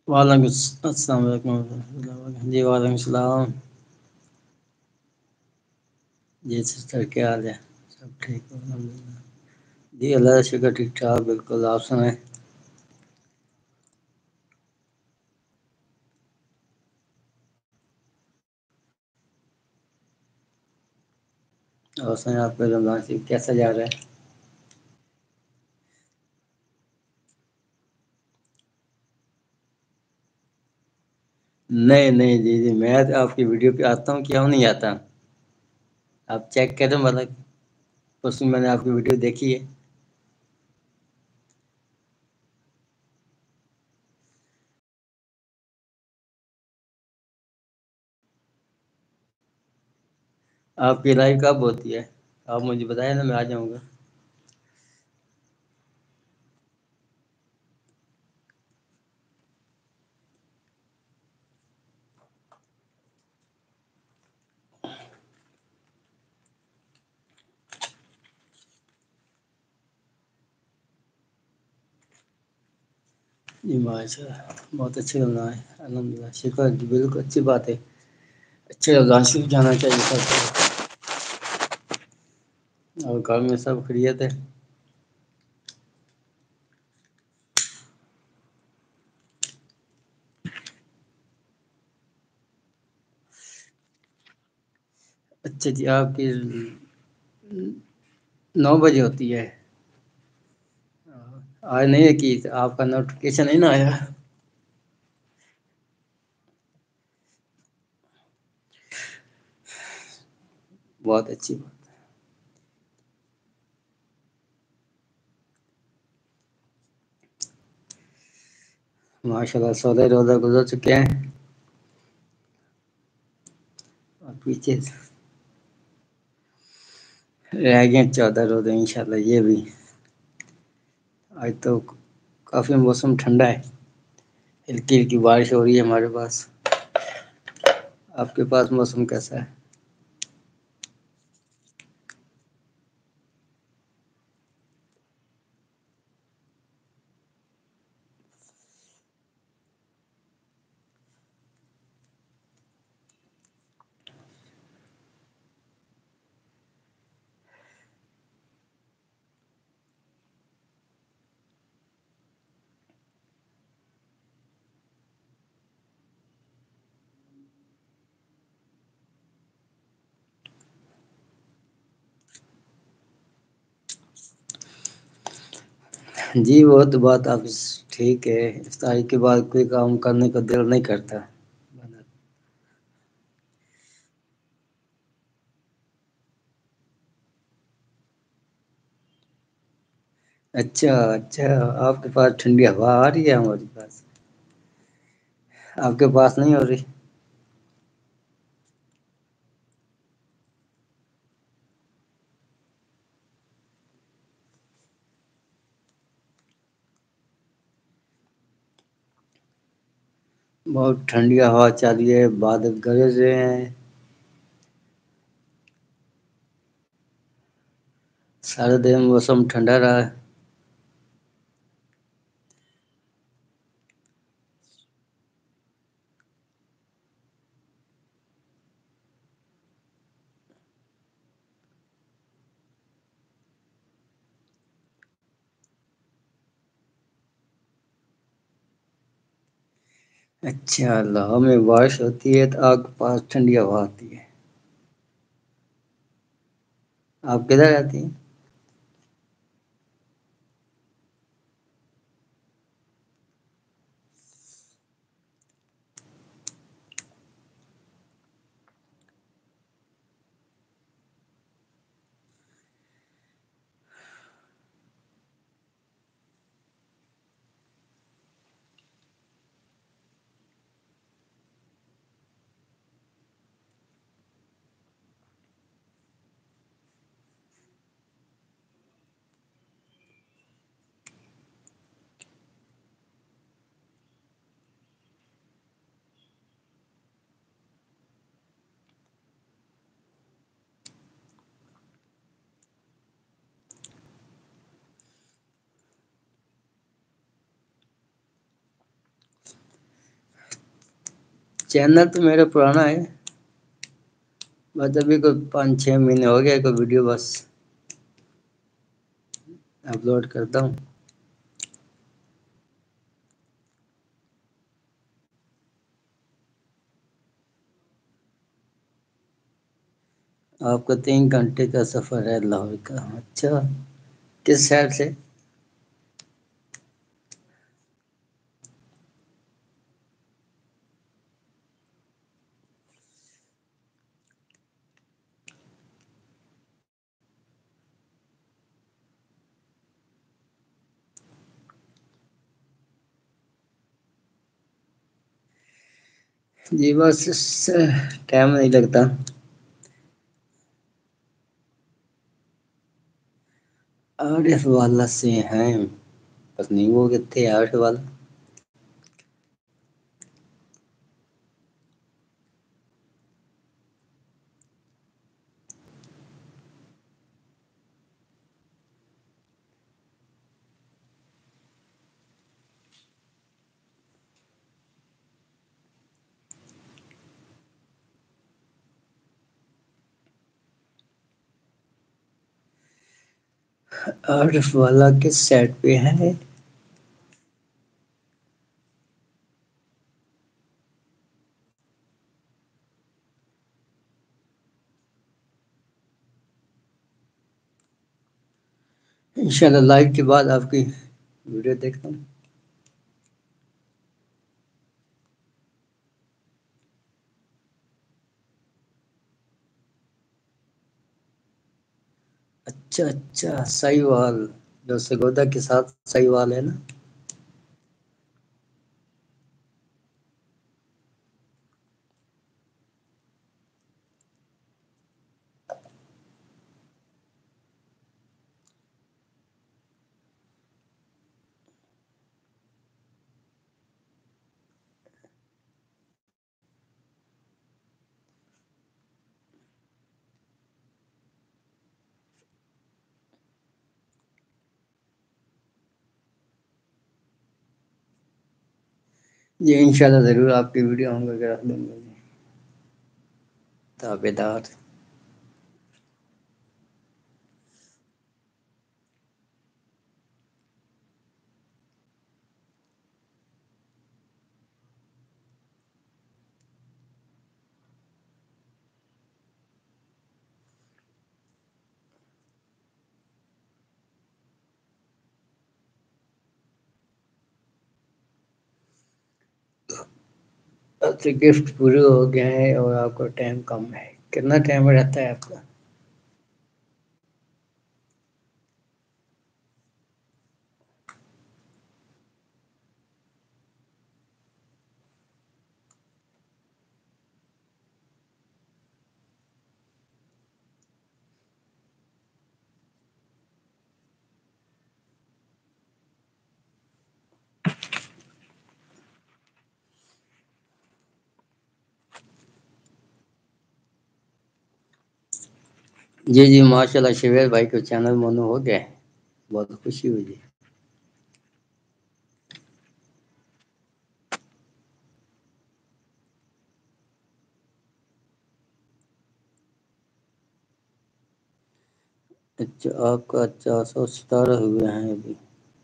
وعلیکم السلام علیکم ورحمۃ اللہ وبرکاتہ۔ جی وعلیکم السلام۔ جی سسٹر کیا حال ہے؟ سب ٹھیک ہے الحمد للہ۔ جی اللہ کا شکر ٹھیک ٹھاک بالکل، آپ سنائیں۔ اور سنائیں آپ کا رمضان شریف کیسا جا رہا ہے؟ نہیں نہیں جی جی میں آپ کی ویڈیو پہ آتا ہوں، کیوں نہیں آتا؟ آپ چیک کریں مطلب اس میں نے آپ کی ویڈیو دیکھی ہے۔ آپ کی لائف کب ہوتی ہے؟ آپ مجھے بتائیں نا، میں آ جاؤں گا۔ جی ماشاء اللہ بہت اچھے لگا ہے، الحمد للہ شکر جی بالکل اچھی بات ہے۔ اچھے رمضان شریف جانا چاہیے سب کو۔ اور گھر میں سب خیریت ہے؟ اچھا جی، آپ کی 9 بجے ہوتی ہے؟ آج نہیں ہے کہ آپ کا نوٹیفکیشن نہیں نا آیا؟ بہت اچھی بات۔ ماشاء اللہ 14 روزہ گزر چکے ہیں اور پیچھے رہ گئے 14 روزے انشاءاللہ یہ بھی۔ آج تو کافی موسم ٹھنڈا ہے، ہلکی ہلکی بارش ہو رہی ہے ہمارے پاس۔ آپ کے پاس موسم کیسا ہے؟ جی وہ تو بات آپ ٹھیک ہے، افطاری کے بعد کوئی کام کرنے کا دل نہیں کرتا۔ اچھا اچھا، آپ کے پاس ٹھنڈی ہوا آ رہی ہے؟ ہمارے پاس آپ کے پاس نہیں ہو رہی؟ بہت ٹھنڈی ہوا چل رہی ہے، بادل گرج رہے ہیں، سارے دن موسم ٹھنڈا رہا ہے۔ اچھا، لاہور میں بارش ہوتی ہے تو آپ کے پاس ٹھنڈی ہوا آتی ہے؟ آپ کدھر رہتی ہیں؟ चैनल तो मेरा पुराना है, बस अभी कोई 5-6 महीने हो गए कोई वीडियो बस अपलोड करता हूँ। आपका 3 घंटे का सफ़र है लाहौर का। अच्छा, किस शहर से? जी बस टाइम नहीं लगता। आरिफ वाला से हैं, बस नहीं वो कितने आरिफ वाला। आरिफ वाला किस साइड पे है? इंशाल्लाह लाइव के बाद आपकी वीडियो देखता हूँ। अच्छा अच्छा, साहिवाल, जो सगोदा के साथ साहिवाल है ना। जी इंशाल्लाह ज़रूर आपकी वीडियो हम वगैरह दूंगा जी। ताबेदार। अच्छा, गिफ्ट पूरे हो गए हैं और आपका टाइम कम है। कितना टाइम रहता है आपका? जी जी माशाल्लाह, शिवेर भाई को चैनल मोनो हो गया है, बहुत खुशी हुई जी। अच्छा, आपका 417 हुए हैं अभी।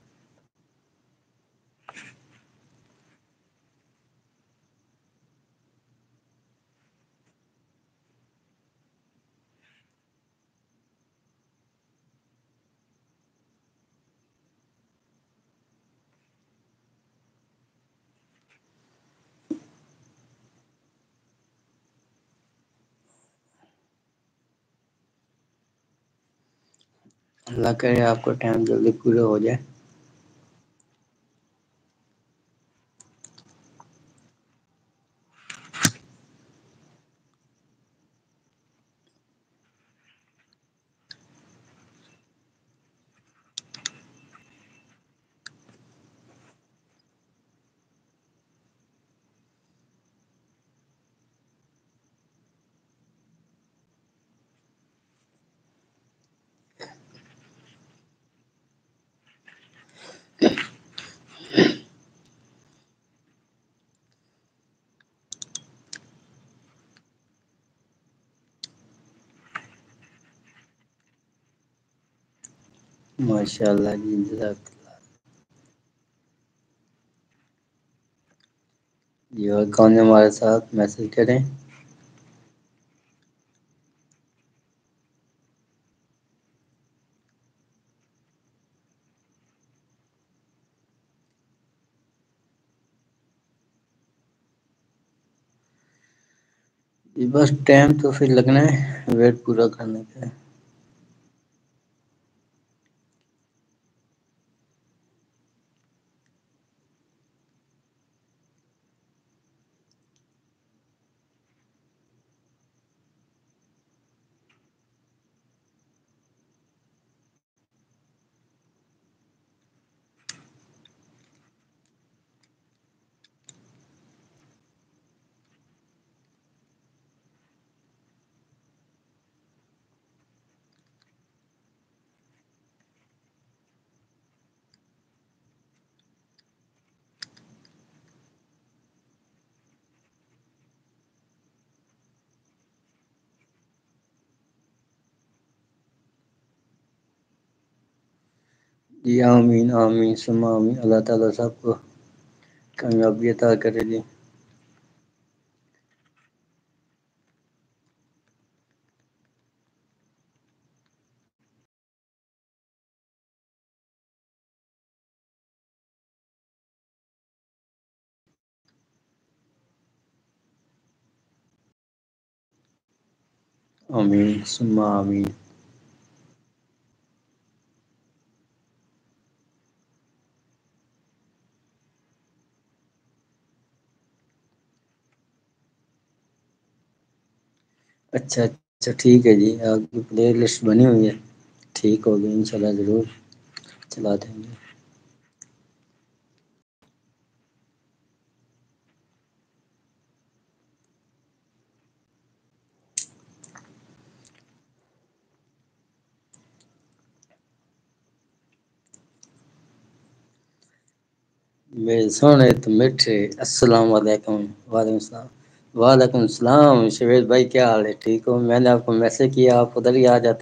अल्लाह करे आपको टाइम जल्दी पूरा हो जाए। ماشاء اللہ جی جزاک اللہ۔ جی اور کون ہمارے ساتھ میسج کریں؟ جی بس ٹائم تو پھر لگنا ہے ویٹ پورا کرنے کا۔ جی آمین آمین ثم آمین، اللہ تعالیٰ سب کو کامیابی عطا کرے جی۔ آمین ثم آمین۔ اچھا اچھا ٹھیک ہے جی، آپ کی پلے لسٹ بنی ہوئی ہے، ٹھیک ہوگی انشاءاللہ ضرور چلا دیں گے۔ میرے سونے تو میٹھے، السلام علیکم۔ وعلیکم السلام۔ وعلیکم السلام شویت بھائی، کیا حال ہے؟ ٹھیک ہو؟ میں نے آپ کو میسج کیا، آپ ادھر ہی آ جاتے۔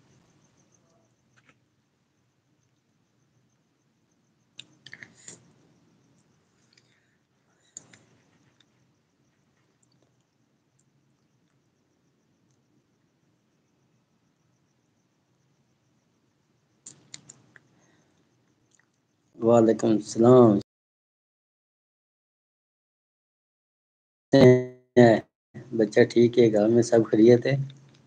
وعلیکم السلام۔ بچہ ٹھیک ہے؟ گھر میں سب خیریت ہے؟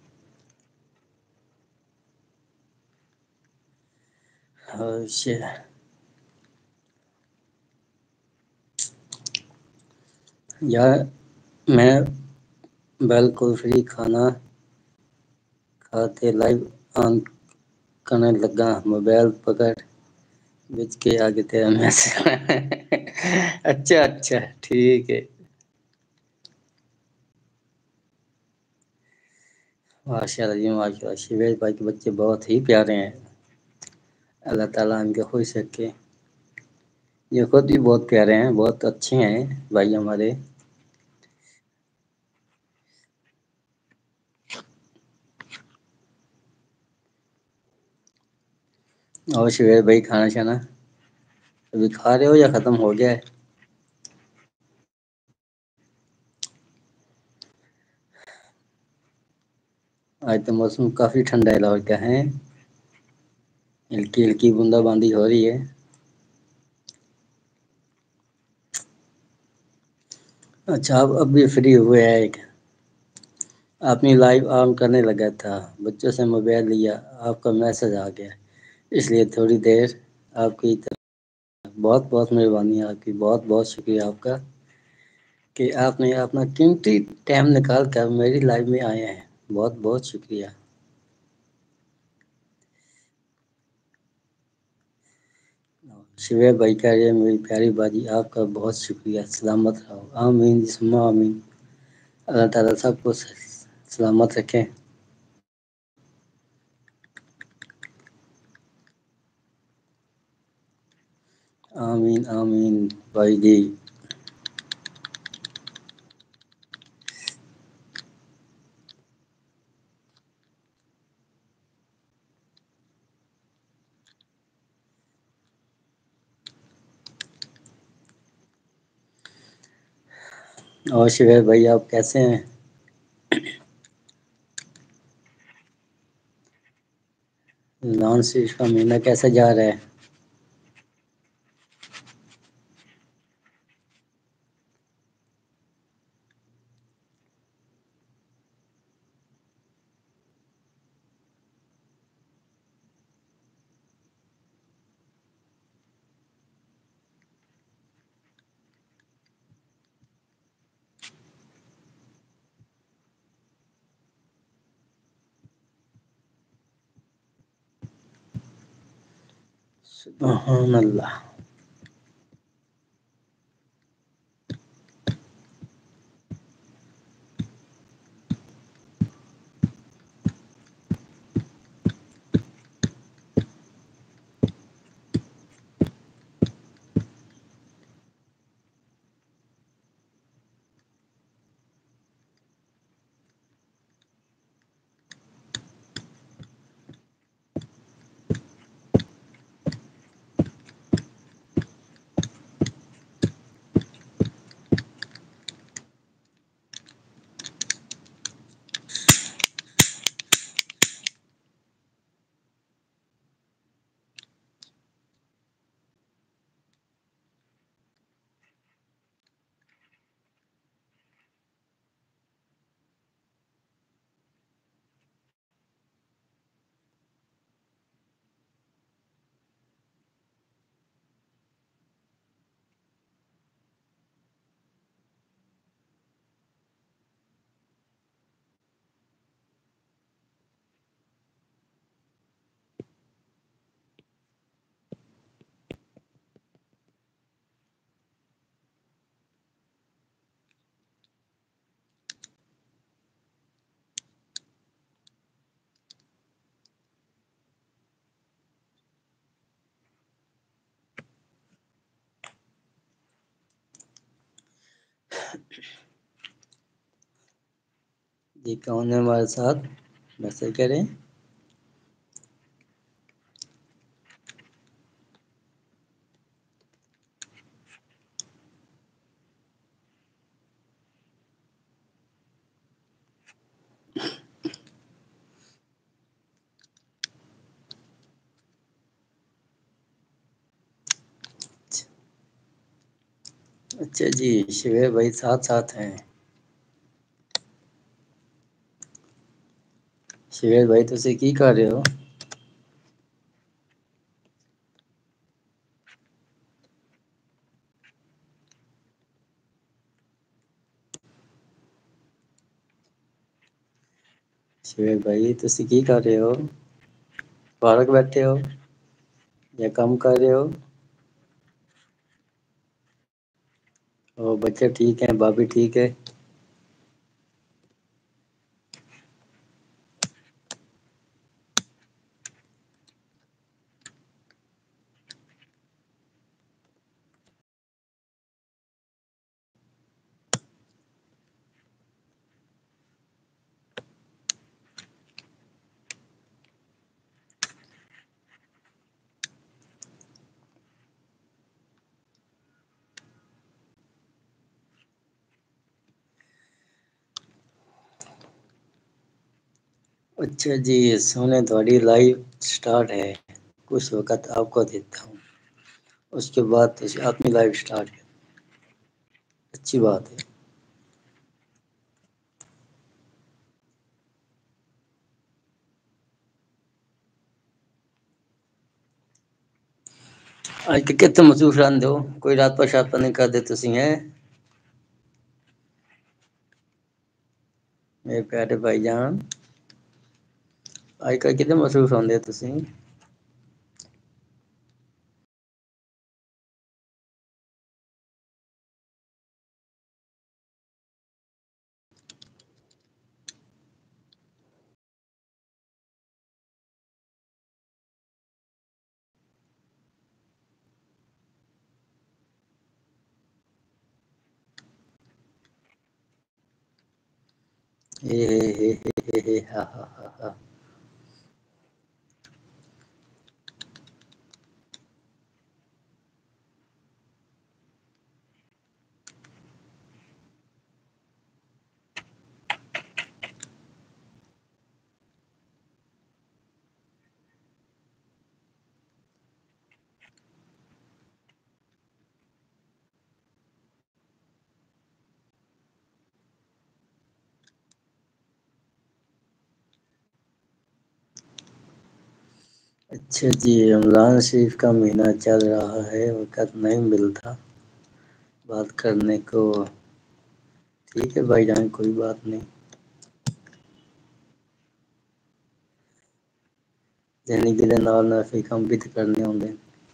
اچھا یار، میں بالکل فری، کھانا کھاتے لائیو آن کرنے لگا، موبائل پکڑ بچ کے آگے تیرا میسج۔ اچھا اچھا ٹھیک ہے۔ ماشاء اللہ جی ماشاء اللہ، شیویش بھائی کے بچے بہت ہی پیارے ہیں، اللہ تعالیٰ ان کے خوش رکھے۔ یہ خود بھی بہت پیارے ہیں، بہت اچھے ہیں بھائی ہمارے۔ اور شیویش بھائی کھانا شانا ابھی کھا رہے ہو یا ختم ہو گیا ہے؟ آج تو موسم کافی ٹھنڈا ہے، لاہور کا ہے، ہلکی ہلکی بوندا باندی ہو رہی ہے۔ اچھا آپ اب بھی فری ہوئے ہیں؟ ایک اپنی لائف آن کرنے لگا تھا، بچوں سے موبائل لیا، آپ کا میسج آ گیا، اس لیے تھوڑی دیر آپ کی طرف۔ بہت بہت مہربانی ہے آپ کی، بہت بہت شکریہ آپ کا کہ آپ نے اپنا قیمتی ٹائم نکال کر میری لائف میں آئے ہیں، بہت بہت شکریہ۔ شیویش بھائی کہہ رہے ہیں میری پیاری بازی آپ کا بہت شکریہ، سلامت رہو، آمین ثم آمین، اللہ تعالیٰ سب کو سلامت رکھیں۔ آمین آمین بھائی جی۔ اور شعیب بھائی آپ کیسے ہیں؟ رمضان شریف کا مہینہ کیسا جا رہا ہے؟ سبحان اللہ۔ جی کون ہے ہمارے ساتھ؟ ویسے کریں۔ اچھا جی، شعیب بھائی ساتھ ساتھ ہیں۔ شعیب بھائی تسی کی کر رہے ہو؟ شعیب بھائی تسی کی کر رہے ہو؟ پارک بیٹھے ہو یا کام کر رہے ہو؟ اور بچے ٹھیک ہیں؟ بھابی ٹھیک ہے؟ اچھا جی، سونے تھوڑی لائف سٹارٹ ہے، کچھ وقت آپ کو دیتا ہوں، اس کے بعد تسی اپنی لائف سٹارٹ ہے۔ اچھی بات ہے۔ آج کے کتنے مصروف رہندے ہو؟ کوئی رات پر شات پر نہیں کر دے تسی ہیں؟ میرے پیارے بھائی جان، آج کل کتنے مصروف ہوندے تسی؟ اے اے اے اے اے ہا ہا ہا ہا۔ اچھا جی، رمضان شریف کا مہینہ چل رہا ہے، وقت نہیں ملتا بات کرنے کو۔ ٹھیک ہے بھائی جان، کوئی بات نہیں۔ جنی کہ نال نفی کم بھی تو کرنے ہوندے۔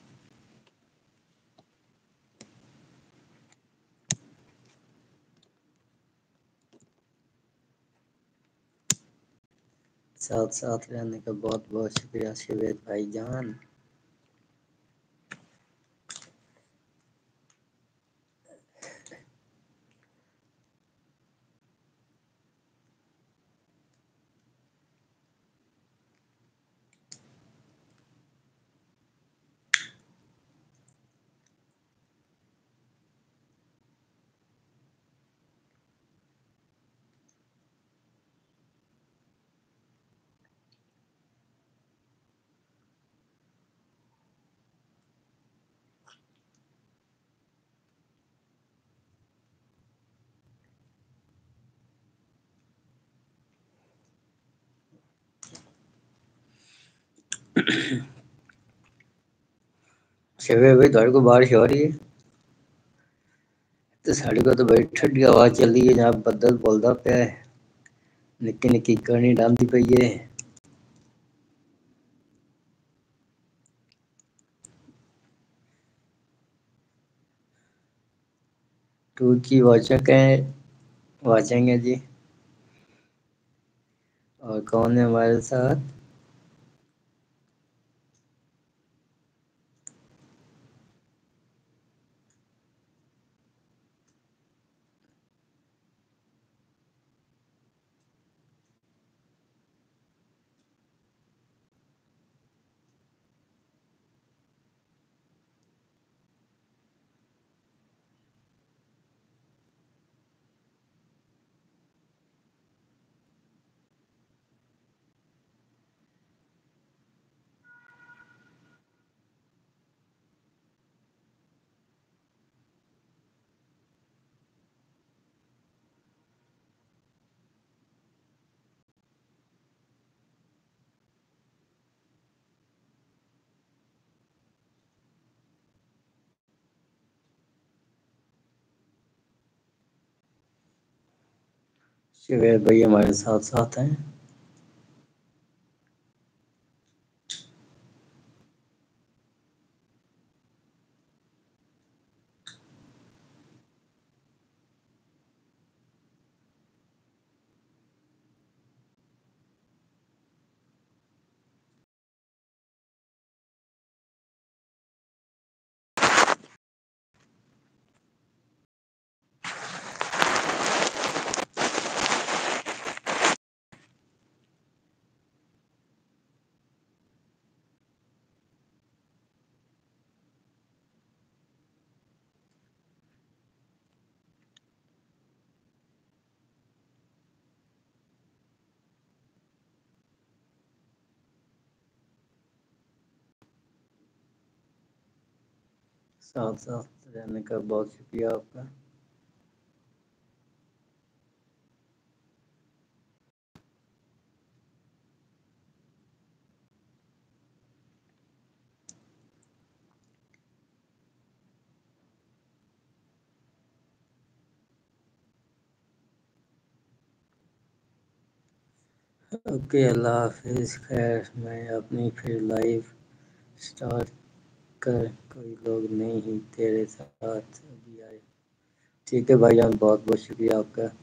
ساتھ ساتھ رہنے کا بہت بہت شکریہ شیوید بھائی جان۔ شیوید بھائی تھوڑے کو بارش ہو رہی ہے؟ تو ساڑے کو تو بڑی ٹھنڈی ہوا چل رہی ہے، جہاں بدل بولدا پیا ہے، نکی نکی کڑی ڈالتی پئی ہے۔ تو کی واچا کہیں واچیں گے جی؟ اور کون ہے ہمارے ساتھ؟ شیوید بھائی ہمارے ساتھ ساتھ ہیں؟ ساتھ ساتھ رہنے کا بہت شکریہ آپ کا۔ اوکے، اللہ حافظ۔ خیر میں اپنی پھر لائف سٹارٹ کر، کوئی لوگ نہیں ہی تیرے ساتھ ابھی آئے۔ ٹھیک ہے بھائی جان، بہت بہت شکریہ آپ کا۔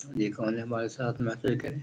जी कौन है हमारे साथ मैसेज करें।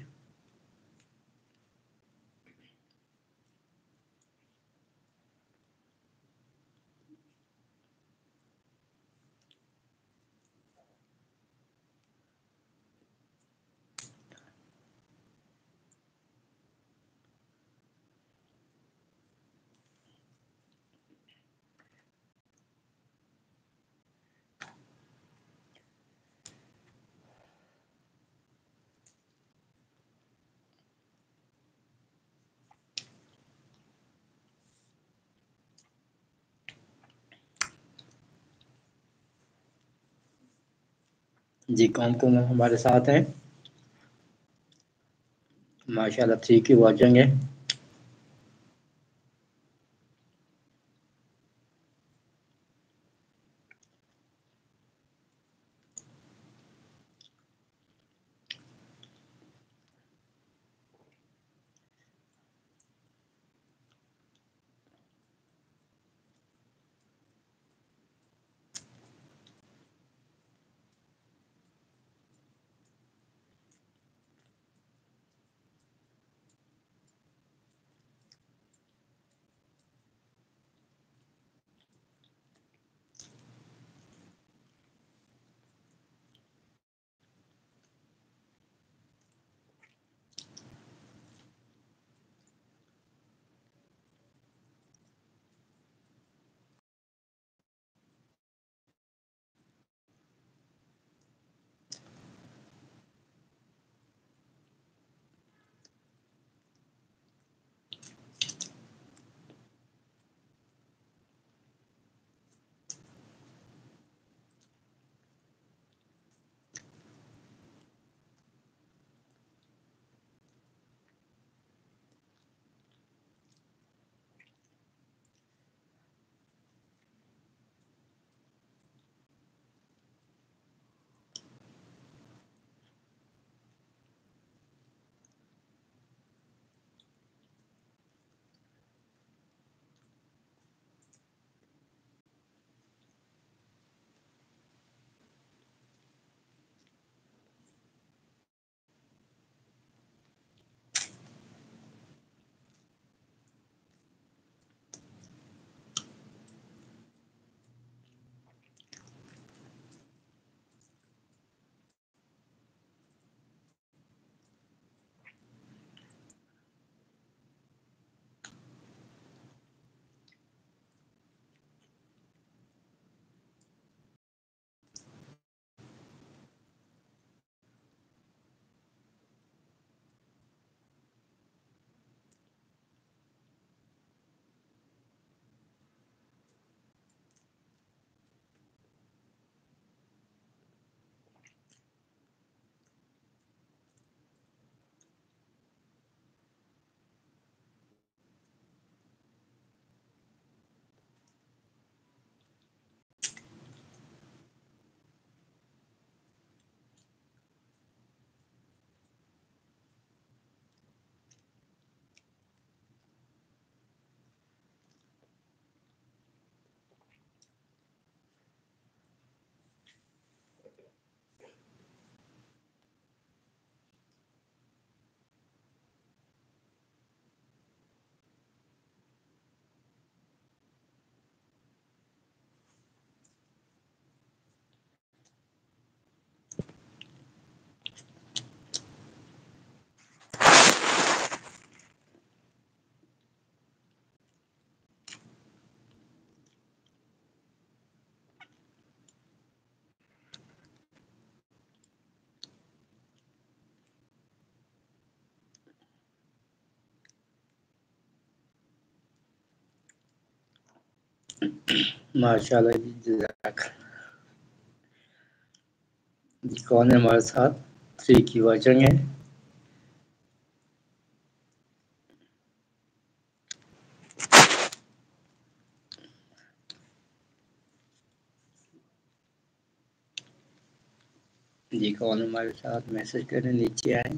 जी कौन कौन हमारे साथ हैं। माशाल्लाह ठीक ही वॉचिंग है। माशाल्लाह जी जज़ाक। जी कौन है हमारे साथ। थ्री की वॉचिंग है। जी कौन हमारे साथ मैसेज करें नीचे आए।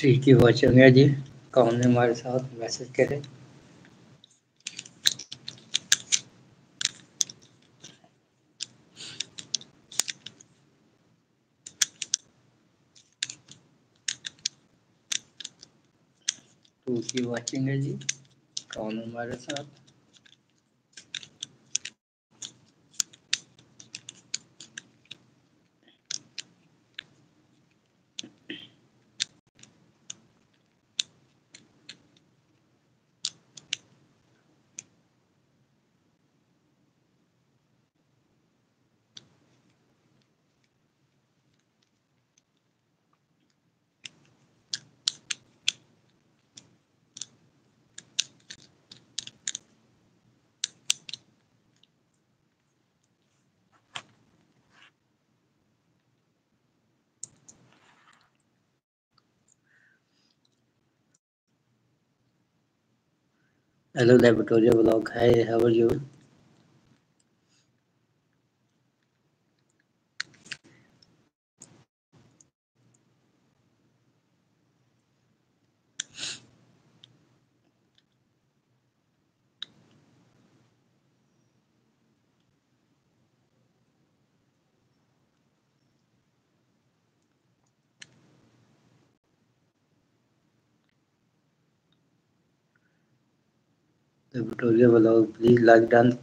थ्री की वॉचिंग है जी। कौन है हमारे साथ, मैसेज करें। टू की वॉचिंग है जी। कौन है हमारे साथ। Hello, Laboratoria Vlog. Hi, how are you? Laboratoria Vlog, please like done.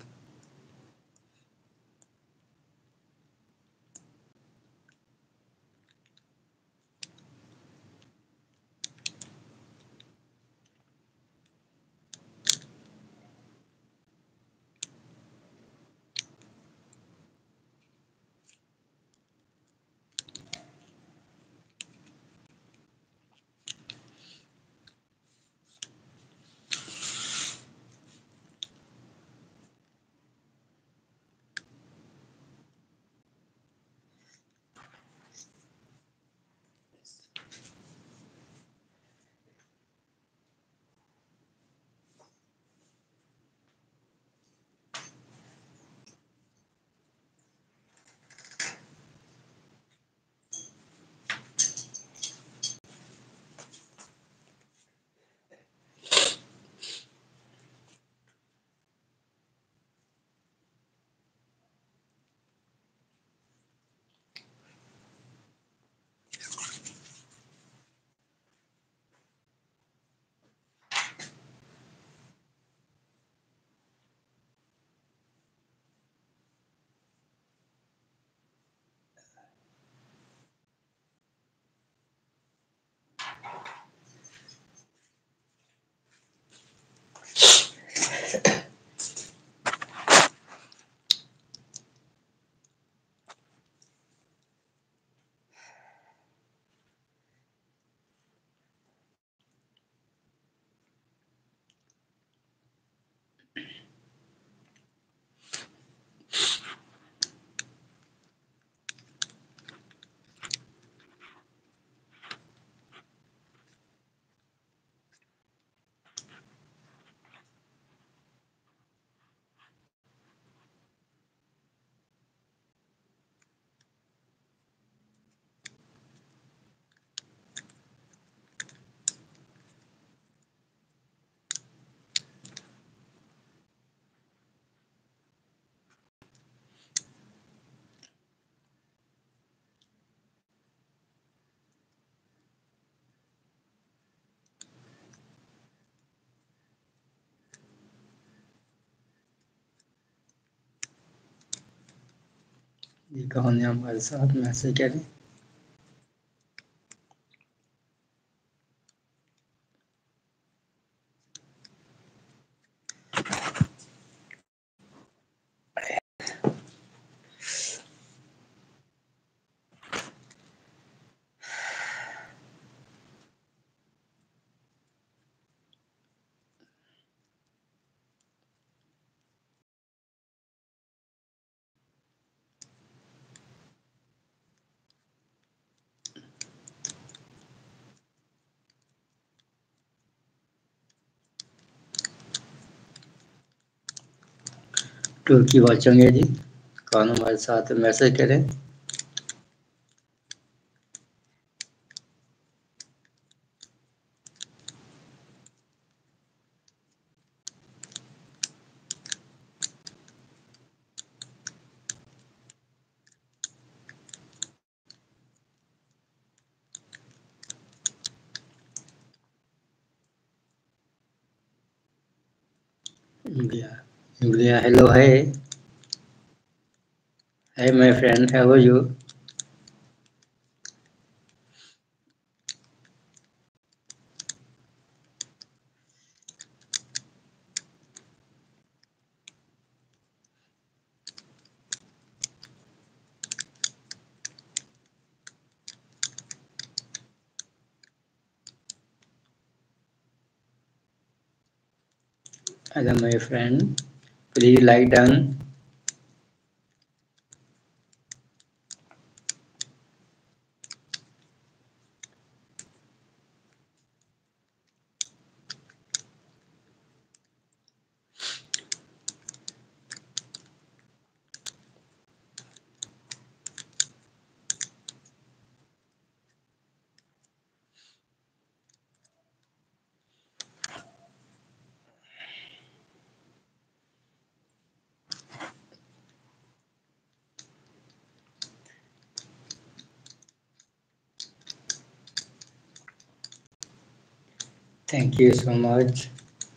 ये कौन है हमारे साथ, मैसेज करें। टू की वॉचिंग है जी। कौन हमारे साथ, मैसेज करें। Julia. Julia, hello, hey. Hey, my friend, how are you? Hello, my friend. Please lie down. Thank you so much.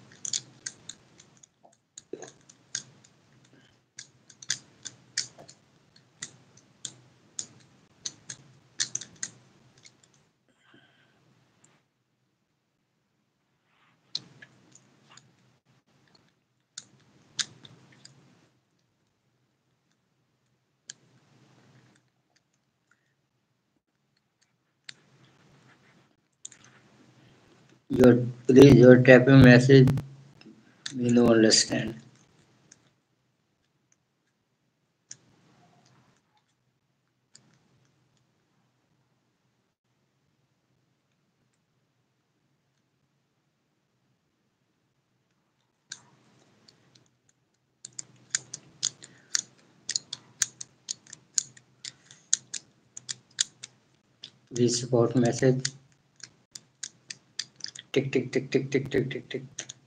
Your tapping message we no understand. Please support message. Tick tick tick tick tick tick tick tick.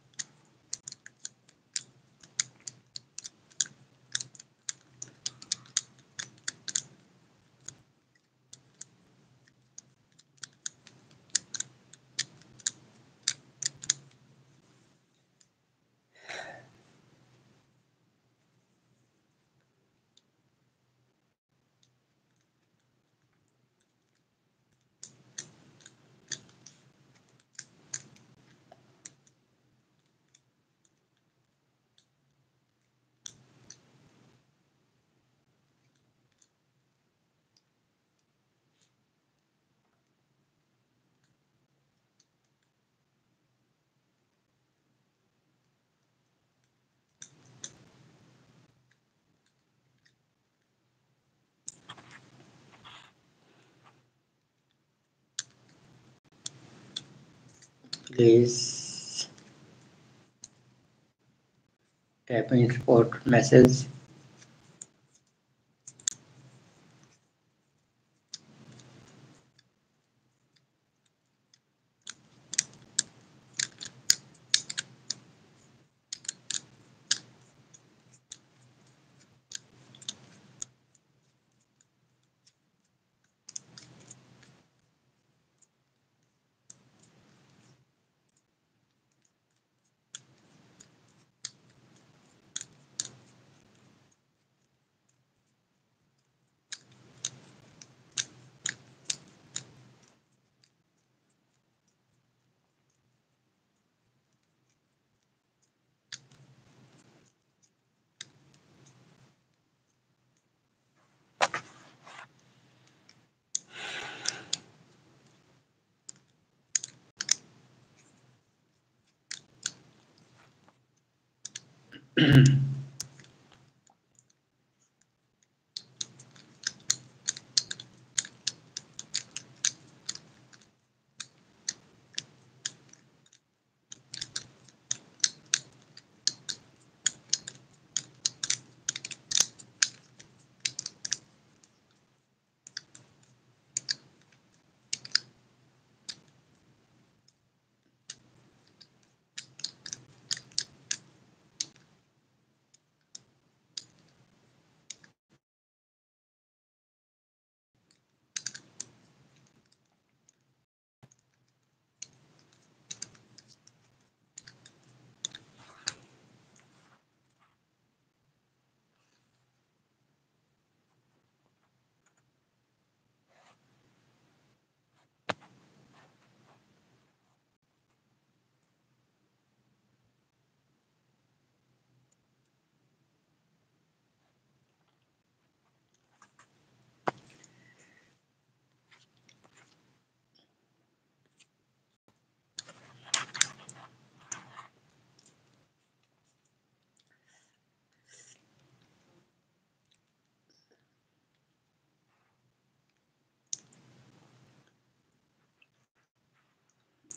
Please tapping support message.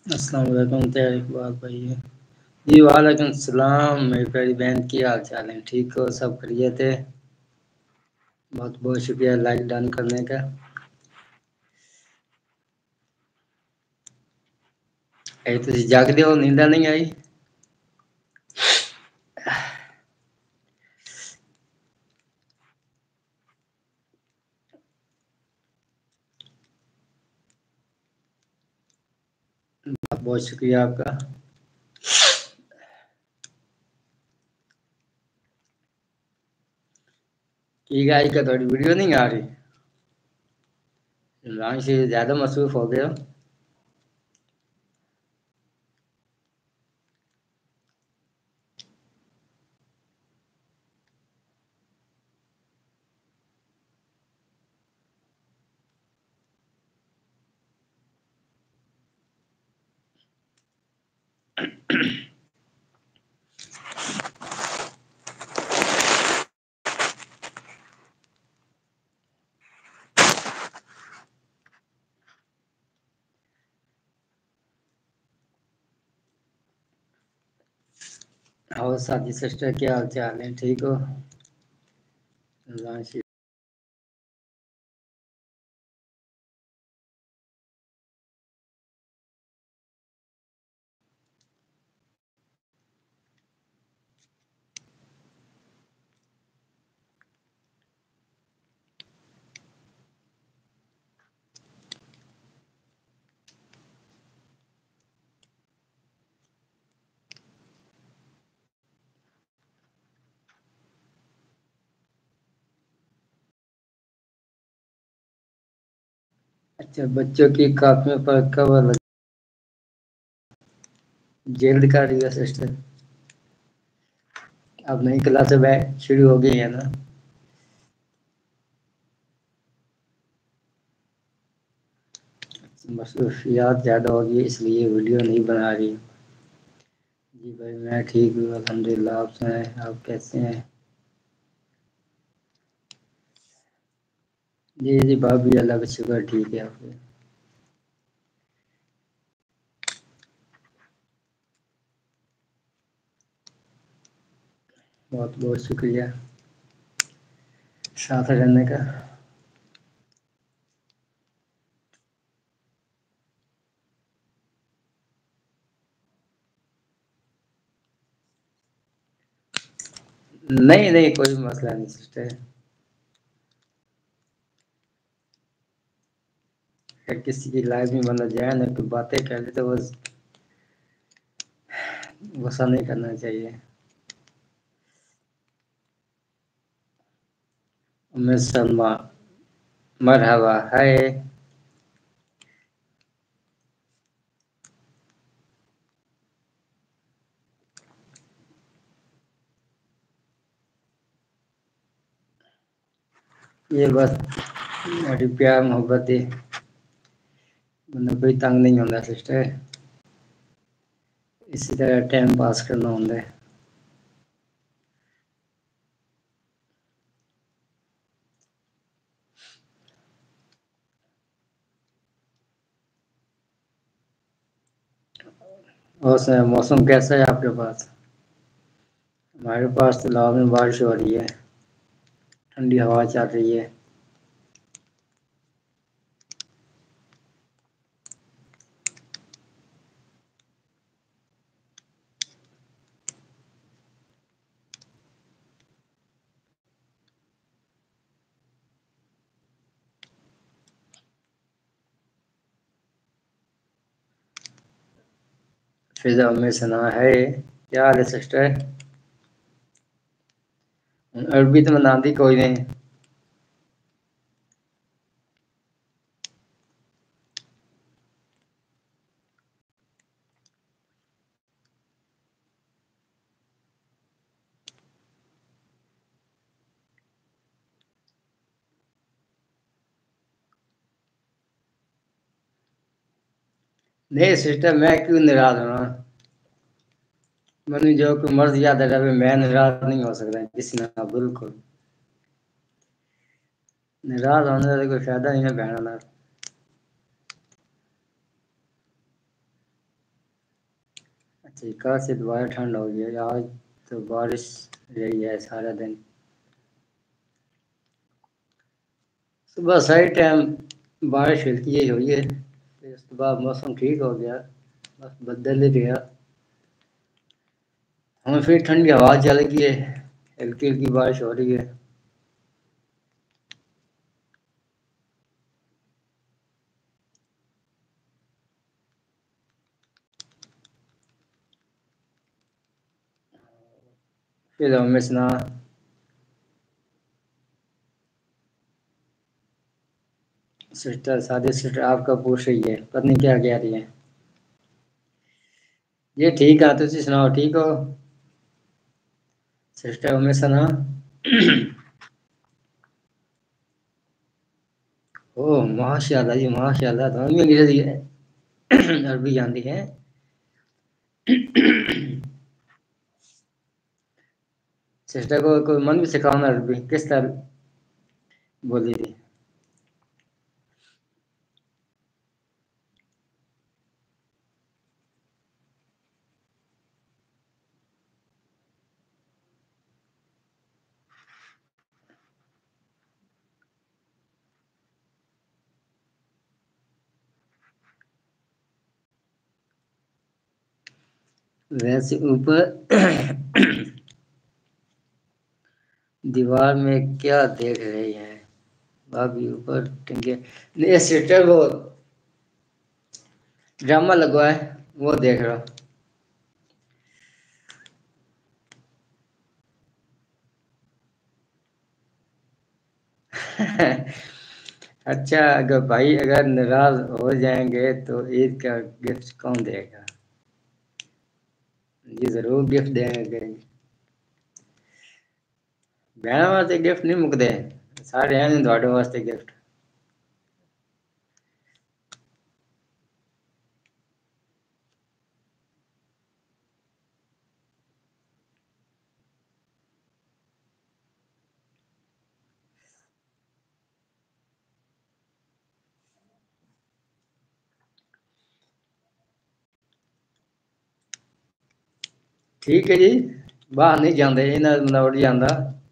السلام علیکم طاہر اقبال بھائی. جی وعلیکم السلام میری پیاری بہن کی حال چال ہے؟ ٹھیک ہو؟ سب خیریت ہے؟ بہت بہت شکریہ لائک ڈن کرنے کا. ا جاگتے ہو نیندہ نہیں آئی؟ بہت بہت شکریہ آپ کا. ٹھیک ہے آج کا تھوڑی ویڈیو نہیں آ رہی؟ رانگ سے زیادہ مصروف ہو گیا. اور ساتھی سسٹر کیا حال چال ہے؟ ٹھیک ہو؟ رانچی اچھا بچوں کی کاپیوں پر کور لگ جلد کر رہی ہے سسٹر. اب نئی کلاسیں شروع ہو گئی ہیں نا؟ مصروفیات زیادہ ہوگی اس لیے ویڈیو نہیں بنا رہی. جی بھائی میں ٹھیک ہوں الحمد للہ. آپ سنائیں آپ کیسے ہیں؟ جی جی بھابھی اللہ کا شکر ٹھیک ہے. آپ بہت بہت شکریہ ساتھ رہنے کا. نہیں نہیں کوئی مسئلہ نہیں سسٹر. کسی کی لائف میں بندہ جائے نا تو باتیں کر لے تو بس غصہ نہیں کرنا چاہیے. سلمہ مرحبا ہے. یہ بس بڑی پیار محبت ہے. کوئی تنگ نہیں ہوتا سسٹر. اسی طرح ٹائم پاس کرنا ہوتا ہے. اور سر موسم کیسا ہے آپ کے پاس؟ ہمارے پاس تو لاؤ میں بارش ہو رہی ہے. ٹھنڈی ہوا چل رہی ہے. فضا میں سنا ہے. کیا حال ہے سسٹر؟ عربی تو میں آتی کوئی نہیں. نہیں سسٹر میں کیوں ناراض ہونا. میں جو کہ مرض یاد ہے میں ناراض نہیں ہو سکتا کسی نے بالکل. ناراض ہونے کا کوئی فائدہ نہیں ہے بہن. کل سے دوبارہ ٹھنڈ ہو گئی ہے، آج تو بارش رہی ہے سارا دن۔ صبح ساری ٹائم بارش ہلکی ہی ہوئی ہے، پھر اس کے بعد موسم ٹھیک ہو گیا، بس بدل ہی گیا، ہمیں پھر ٹھنڈی ہوا چل گئی ہے، ہلکی ہلکی بارش ہو رہی ہے۔ پھر ہمیں سنا سسٹر سادی سسٹر آپ کا پوچھ رہی ہے، پتہ نہیں کیا کہہ رہی ہے۔ یہ ٹھیک ہے، تسی سناؤ ٹھیک ہو سسٹر ہمیں سنا؟ او ماشاء اللہ جی ماشاء اللہ، تو ہمیں انگریزی عربی جانتی ہے۔ سسٹر کو کوئی من بھی سکھاؤ نا عربی، کس طرح بولی تھی؟ ویسے اوپر دیوار میں کیا دیکھ رہی ہیں بھابھی؟ اوپر ٹنگے نہیں، سسٹر وہ ڈرامہ لگوا ہے وہ دیکھ رہا۔ اچھا، اگر بھائی اگر ناراض ہو جائیں گے تو عید کا گفٹ کون دے گا؟ یہ ضرور گفٹ دیں گے، بہن واسطے گفٹ نہیں مکتے، سارے ہیں تھوڑے واسطے گفٹ۔ ٹھیک ہے جی، باہر نہیں جاندے انہاں بندہ اٹھ جاندا،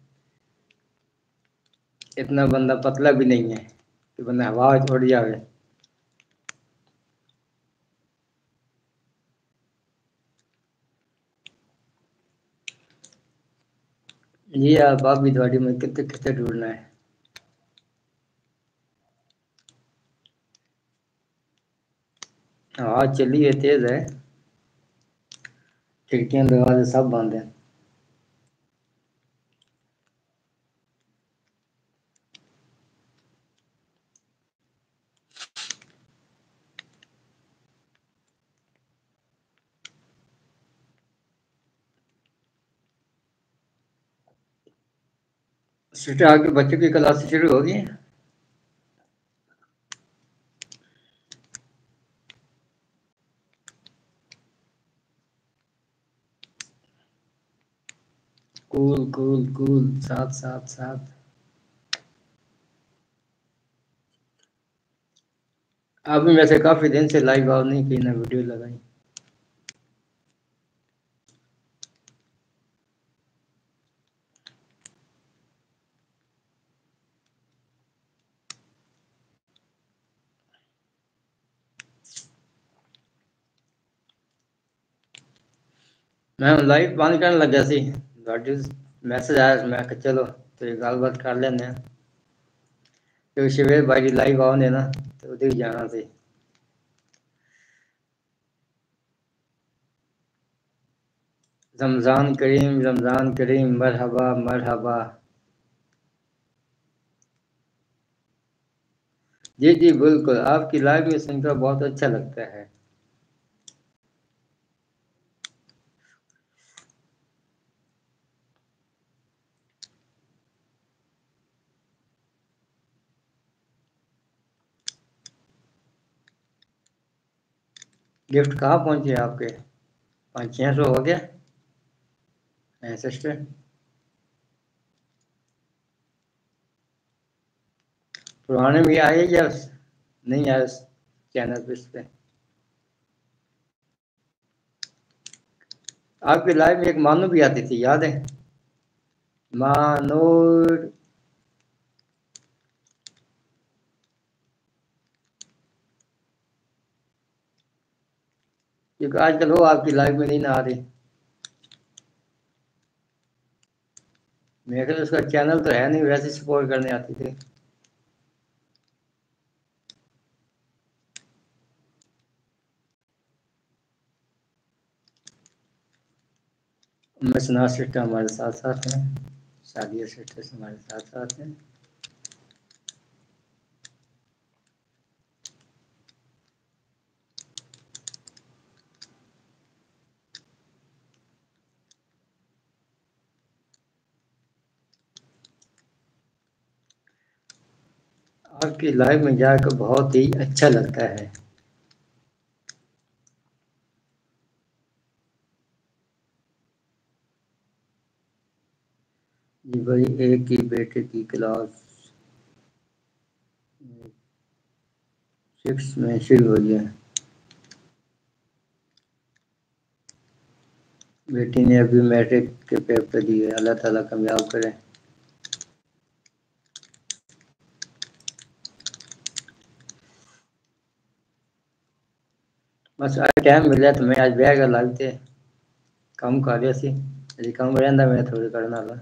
اتنا بندہ پتلا بھی نہیں ہے کہ بندہ ہوا وچ اڑ جاوے۔ جی آپ بھی تھوڑی میں کتے کتے ڈھونڈنا ہے۔ ہوا چلی ہے، تیز ہے، کھڑکیاں دروازے سب بند ہیں۔ سسٹر آپ کے بچوں کی کلاس شروع ہو گئی ہیں؟ کول کول کول، ساتھ ساتھ ساتھ۔ آپ نے ویسے کافی دن سے لائیو آؤ نہیں کی، نہ ویڈیو لگائی۔ میں لائیو بند کرنے لگا سی، میسج آیا، میں کہ چلو تو گل بات کر لینے ہیں، کیونکہ شبیر بھائی جی لائیو آؤ نا تو ادھر جانا سی۔ رمضان کریم رمضان کریم، مرحبا مرحبا۔ جی جی بالکل، آپ کی لائیو میں سن کر بہت اچھا لگتا ہے۔ گفٹ کہاں پہنچے آپ کے؟ 500-600 ہو گیا سسٹر؟ پرانے بھی آئے یا نہیں آئے چینل پہ اس پہ؟ آپ کی لائف میں ایک مانو بھی آتی تھی، یاد ہے؟ مانور. کیونکہ آج کل وہ آپ کی لائف میں نہیں نہ آ رہی. میرے خیال اس کا چینل تو ہے نہیں، ویسے سپورٹ کرنے آتی تھی. مسنا سسٹر ہمارے ساتھ ساتھ ہیں، شادیہ سسٹر ہمارے ساتھ ساتھ ہیں. آپ کی لائف میں جا کر بہت ہی اچھا لگتا ہے. جی بھائی، ایک ہی بیٹے کی کلاس 6 میں شروع ہوئی ہے. بیٹی نے ابھی میٹرک کے پیپر دیے، اللہ تعالیٰ کامیاب کرے. بس آج ٹائم ملیا تو میں آج بہ کر لگتے کم کر رہا سی. جی کم رہتا میں تھوڑی کرنا لا.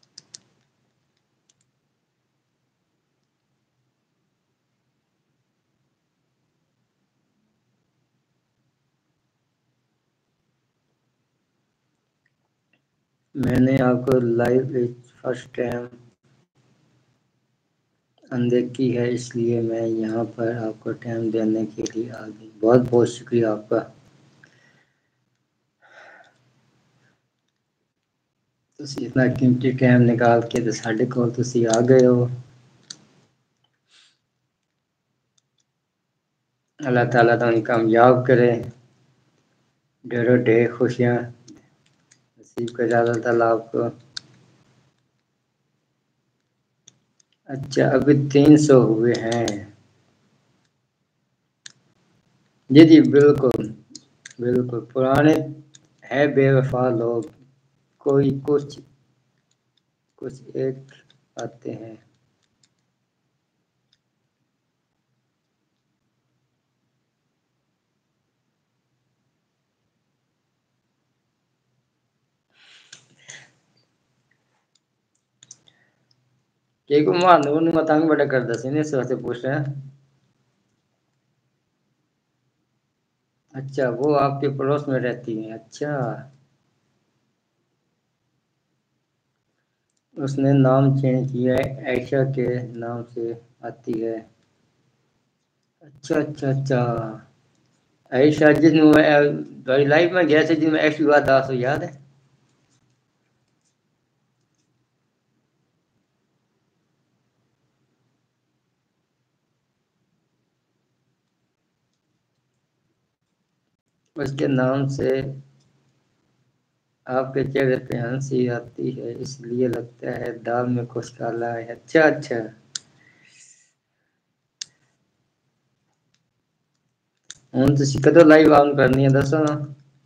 میں نے آپ کو لائیو فرسٹ ٹائم اندیکھی ہے، اس لیے میں یہاں پر آپ کو ٹائم دینے کے لیے آ گئی. بہت بہت شکریہ آپ کا. تسی اتنا قیمتی ٹائم نکال کے تو ساڈے کول تسی آ گئے ہو. اللہ تعالیٰ تمہیں کامیاب کرے. ڈھیروں ڈھیر خوشیاں نصیب کرے اللہ تعالیٰ آپ کو. اچھا ابھی 300 ہوئے ہیں. جی جی بالکل بالکل. پرانے ہے بے وفا لوگ، کوئی کچھ ایک آتے ہیں. کہ کو مان متنگ بڑا کرتا سی اس واسطے پوچھ رہے ہیں. اچھا وہ آپ کے پڑوس میں رہتی ہیں. اچھا اس نے نام چینج کیا ہے، عائشہ کے نام سے آتی ہے. اچھا اچھا اچھا. عائشہ جس میں لائف میں گیا جس میں ایسی بات آپ کو یاد ہے؟ اس کے نام سے آپ کے چہرے پہ ہنسی آتی ہے، اس لیے لگتا ہے دال میں کچھ کالا ہے. اچھا اچھا. ہوں تسی کدو لائیو آن کرنی ہے دسو نا.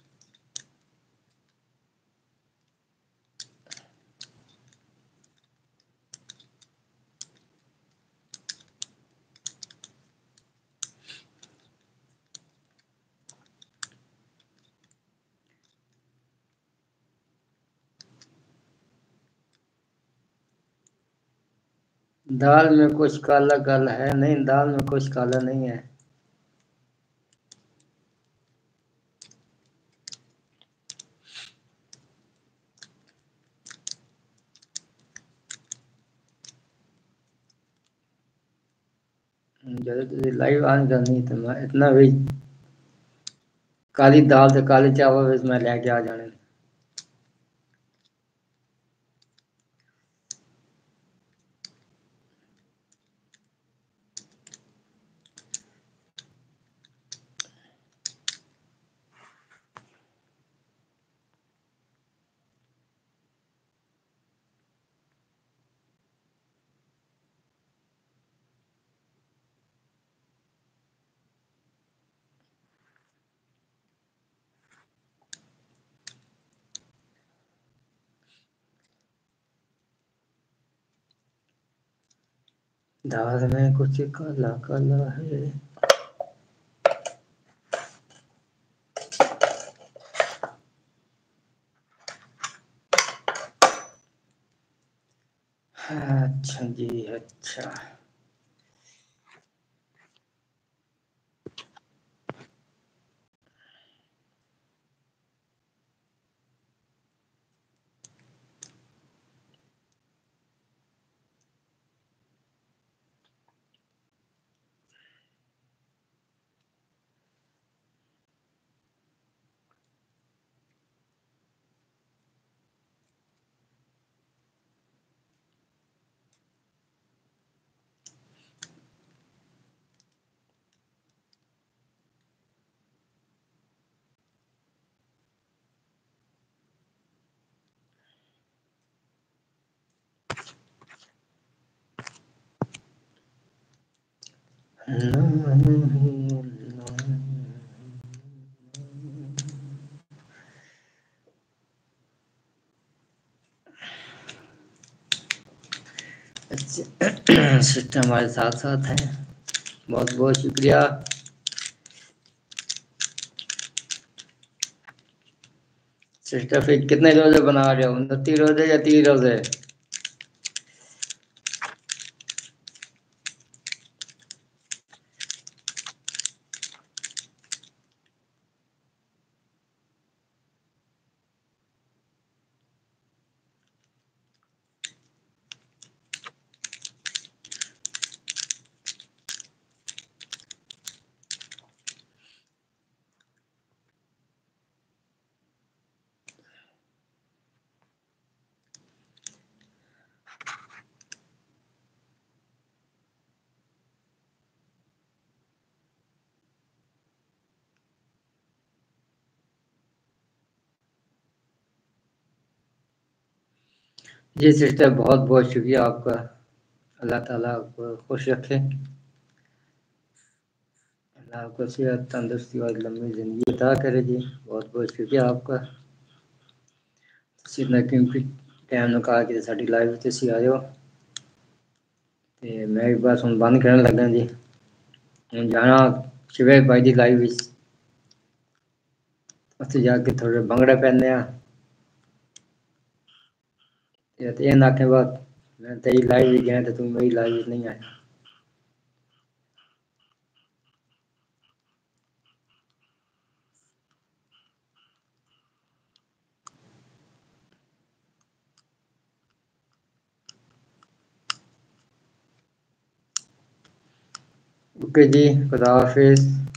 دال میں کچھ کالا کالا ہے نہیں، دال میں کچھ کالا نہیں ہے. جب لائیو آن کرنی تو میں اتنا بھی کالی دال تے کالے چاول میں لے کے آ جانے. دال میں کچھ کالا کالا ہے. اچھا جی اچھا. سسٹم ہمارے ساتھ ساتھ ہیں. بہت بہت شکریہ. سسٹر پھر کتنے روزے بنا رہے ہو؟ 29 روزے یا 30 روزے؟ جی سسٹر بہت بہت شکریہ آپ کا. اللہ تعالیٰ آپ کو خوش رکھے. اللہ آپ کو صحت تندرستی اور لمبی زندگی عطا کرے جی. بہت بہت شکریہ آپ کا. اتنا قیمتی ٹائم نکال کے ساਡੀ لائف 'ਚ ਤੁਸੀਂ ਆਏ ਹੋ. ਤੇ ਮੈਂ ਵੀ ਬਸ ਹੁਣ ਬੰਦ ਕਰਨ ਲੱਗਾ ਜੀ. ਹੁਣ ਜਾਣਾ ਸ਼ਿਵੇ ਭਾਈ ਦੀ ਲਾਈਵ ਵਿੱਚ. ਉੱਥੇ ਜਾ ਕੇ ਥੋੜ੍ਹੇ ਭੰਗੜੇ ਪੈਂਦੇ ਆ. ਤੇ ਇਹ ਨਾ ਆਖੇ ਬਾਅਦ ਮੈਂ ਤੇਰੀ ਲਾਈਵ ਵਿੱਚ ਗਿਆ ਤੇ ਤੂੰ ਮੇਰੀ ਲਾਈਵ ਵਿੱਚ ਨਹੀਂ ਆਇਆ. اوکے جی خدا حافظ.